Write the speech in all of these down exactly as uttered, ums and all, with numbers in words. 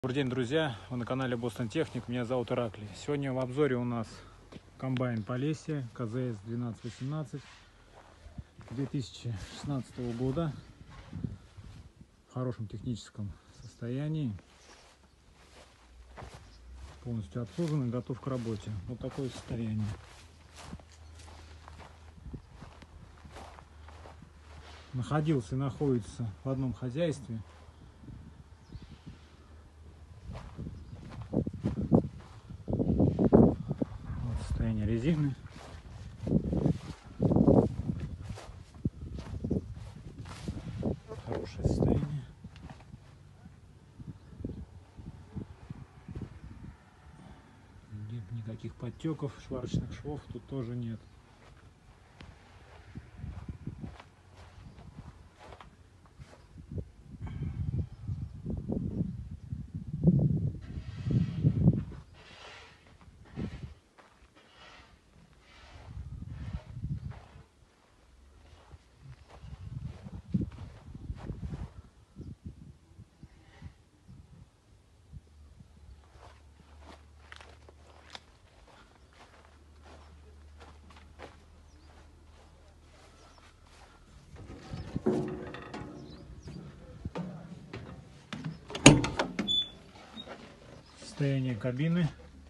Добрый день, друзья! Вы на канале Boston Technic. Меня зовут Ираклий. Сегодня в обзоре у нас комбайн Полесье ка зэ эс двенадцать восемнадцать две тысячи шестнадцатого года в хорошем техническом состоянии, полностью обслужен и готов к работе. Вот такое состояние. Находился и находится в одном хозяйстве. Состояние резины. Хорошее состояние. Нет никаких подтеков, сварочных швов тут тоже нет. Состояние кабины.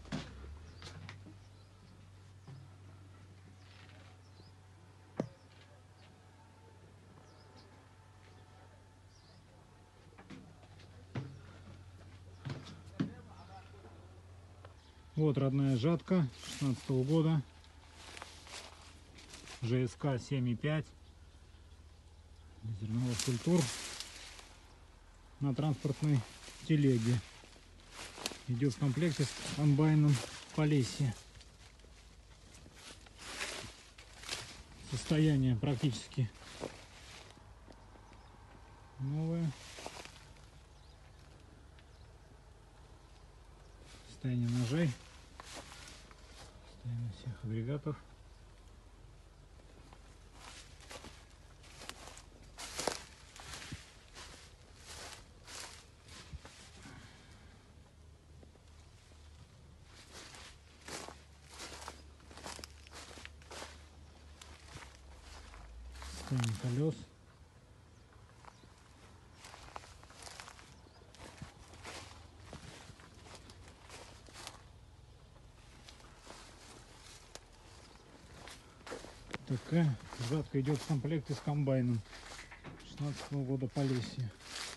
Вот родная жатка шестнадцатого года, жэ эс ка семь и пять зерновых культур на транспортной телеге. Идет в комплекте с комбайном Полесье. Состояние практически новое. Состояние ножей, состояние всех агрегатов. Состояние колес. Такая жатка идет в комплекте с комбайном шестнадцатого года Полесье.